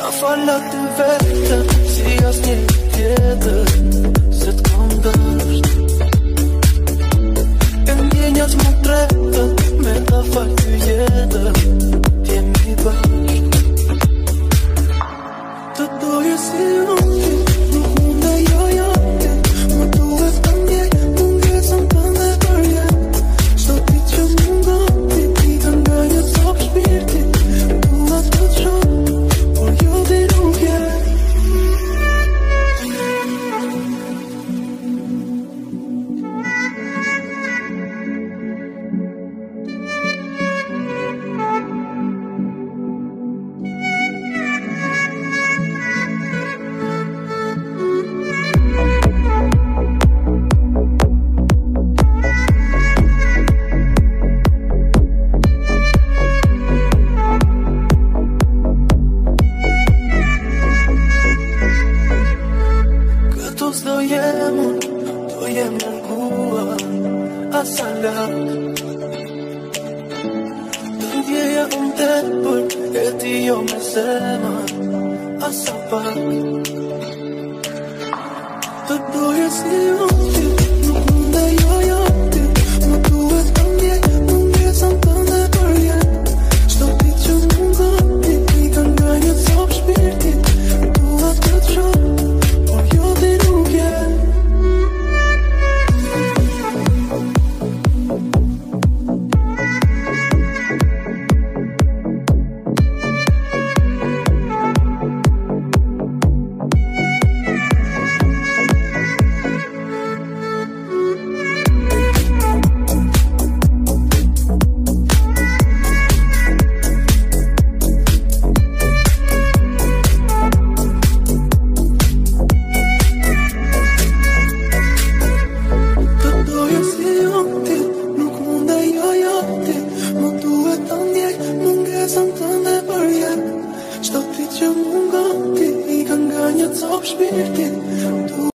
Ta fala ty vetëm, si asnjë tjetër, se t'kam dashur. E ndjenjat më tretën, me ta fal ty jetën, t'jemi bashkë. Të doje si unë, nuk mund e joja ti, më duhet të ndjej, mungesën tënde për jetë. Çdo ditë që mungon ti, pika nga një copë shpirti, dua të shoh, por jo ti nuk je. Do jem nërkuar asa lak. Të ndjeja unë tepër, e ti jo me zemër asa pak. Të doje si unë ti, nuk mund e joja ti, më duhet të ndjej, mungesën tënde për jetë. Çdo ditë që mungon ti, pika nga një copë shpirti, dua të shoh, por jo ti nuk je. Çdo ditë që mungon ti, i ka nga një copë shpirti.